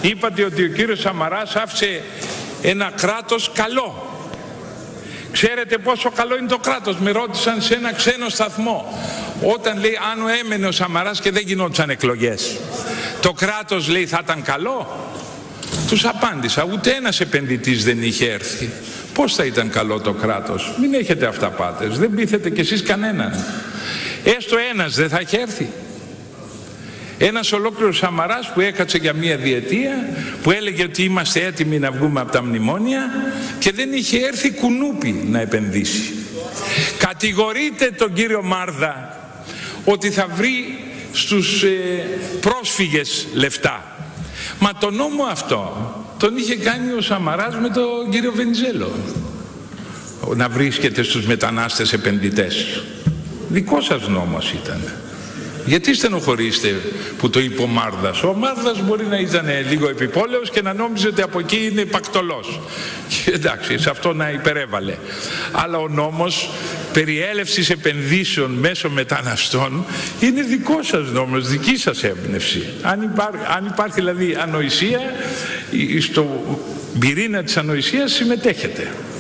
είπατε ότι ο κύριος Σαμαράς άφησε ένα κράτος καλό. Ξέρετε πόσο καλό είναι το κράτος? Με ρώτησαν σε ένα ξένο σταθμό. Όταν λέει αν έμενε ο Σαμαράς και δεν γινόντουσαν εκλογές, το κράτος λέει θα ήταν καλό? Τους απάντησα, ούτε ένας επενδυτής δεν είχε έρθει. Πώς θα ήταν καλό το κράτος? Μην έχετε αυταπάτες, δεν πείθετε κι εσείς κανέναν. Έστω ένας δεν θα είχε έρθει? Ένας ολόκληρος Σαμαράς που έκατσε για μία διετία, που έλεγε ότι είμαστε έτοιμοι να βγούμε από τα μνημόνια και δεν είχε έρθει κουνούπι να επενδύσει. Κατηγορείτε τον κύριο Μάρδα ότι θα βρει στους πρόσφυγες λεφτά. Μα τον νόμο αυτό τον είχε κάνει ο Σαμαράς με τον κύριο Βενιζέλο. Να βρίσκεται στους μετανάστες επενδυτές. Δικό σας νόμος ήταν. Γιατί στενοχωρείστε που το είπε ο Μάρδας? Ο Μάρδας μπορεί να ήταν λίγο επιπόλαιος και να νόμιζε ότι από εκεί είναι πακτολός. Και εντάξει, σε αυτό να υπερέβαλε. Αλλά ο νόμος περί έλευσης επενδύσεων μέσω μεταναστών είναι δικό σας νόμος, δική σας έμπνευση. Αν υπάρχει δηλαδή ανοησία, στο πυρήνα της ανοησίας συμμετέχετε.